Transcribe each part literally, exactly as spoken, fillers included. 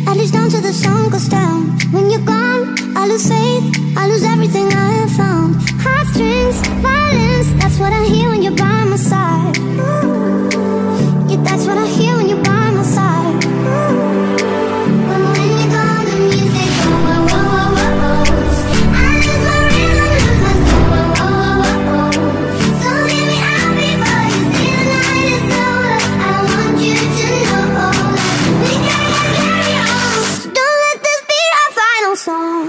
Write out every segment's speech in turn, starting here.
at least down till the sun goes down. When you're gone, I lose faith, I lose everything I have found. Heartstrings, violence, that's what I hear when you're by my side. Yeah, that's what I hear when you're by my side. But when you're gone, the music goes whoa, whoa, whoa, whoa, whoa. I lose my rhythm, lose my soul, whoa, whoa, whoa, whoa, whoa. So hear me out before you see the night is over. I want you to know that we gotta carry on. So don't let this be our final song.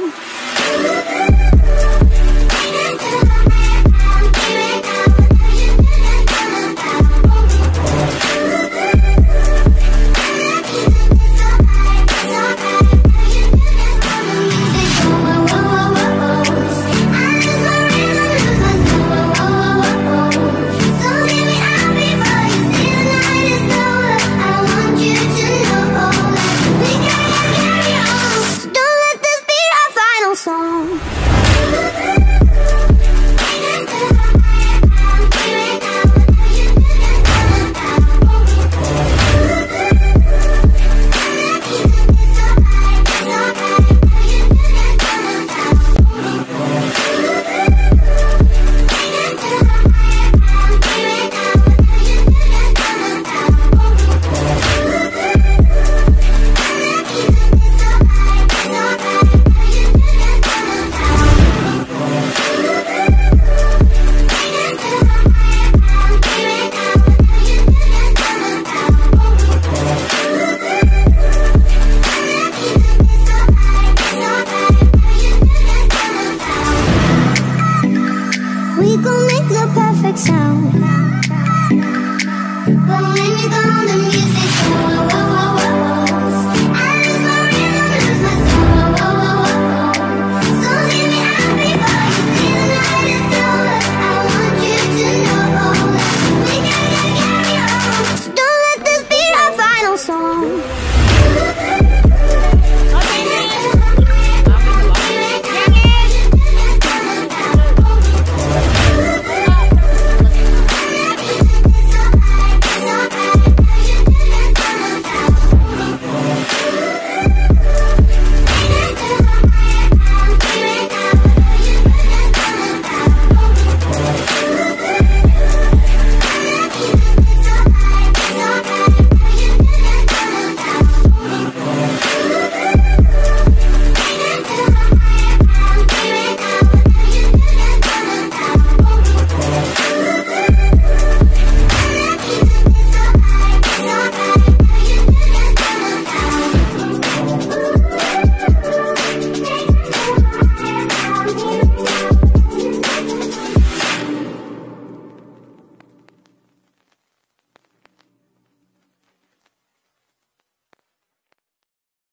We gon' make the perfect sound.